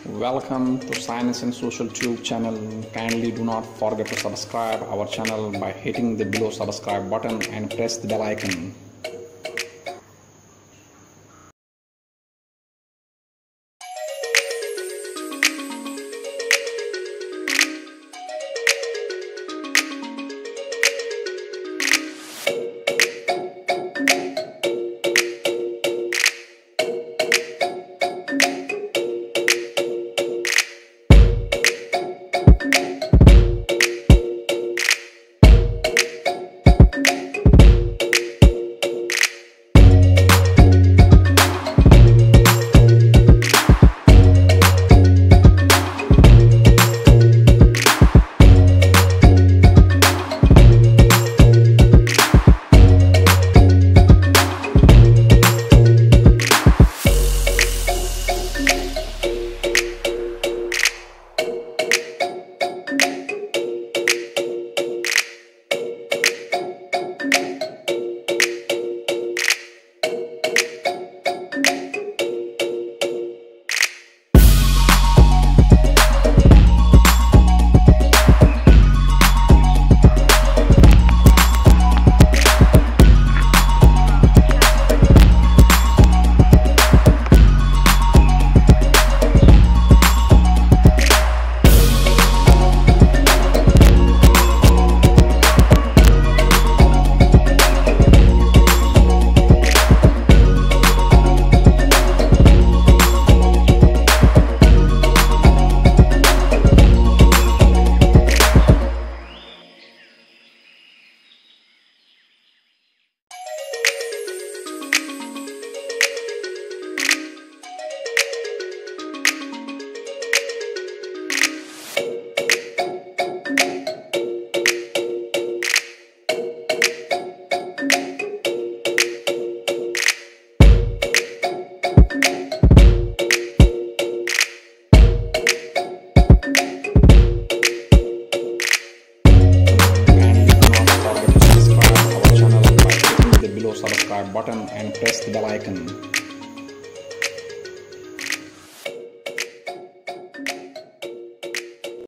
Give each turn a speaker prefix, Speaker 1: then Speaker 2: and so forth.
Speaker 1: Welcome to Science and Social Tube channel. Kindly do not forget to subscribe our channel by hitting the below subscribe button and press the bell icon. Subscribe button and press the bell icon.